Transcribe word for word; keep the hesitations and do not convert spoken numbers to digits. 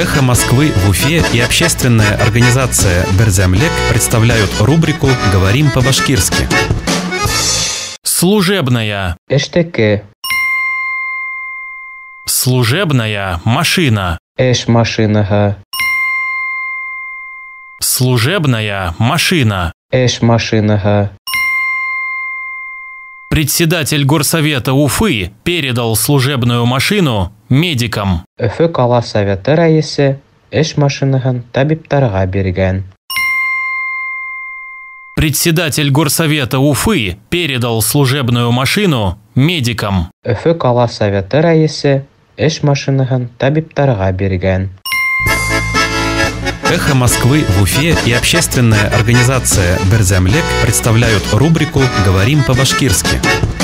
«Эхо Москвы» в Уфе и общественная организация «Берзямлек» представляют рубрику «Говорим по-башкирски». Служебная. Эштеке. Служебная машина. Эш машинаха. Служебная машина. Эш машинаха. Председатель горсовета Уфы передал служебную машину медикам. Өфө кала советы рәисе эш машинаһын табиптарға биргән. Председатель горсовета Уфы передал служебную машину медикам. Өфө кала советы рәисе эш машинаһын табиптарға биргән. «Эхо Москвы» в Уфе и общественная организация «Берзямлек» представляют рубрику «Говорим по-башкирски».